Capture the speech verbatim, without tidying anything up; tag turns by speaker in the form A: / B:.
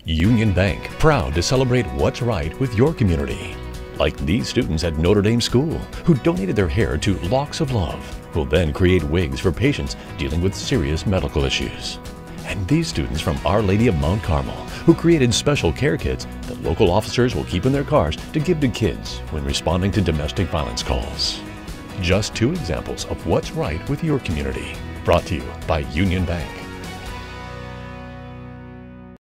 A: Union Bank, proud to celebrate what's right with your community. Like these students at Notre Dame School, who donated their hair to Locks of Love, who will then create wigs for patients dealing with serious medical issues. And these students from Our Lady of Mount Carmel, who created special care kits that local officers will keep in their cars to give to kids when responding to domestic violence calls. Just two examples of what's right with your community. Brought to you by Union Bank.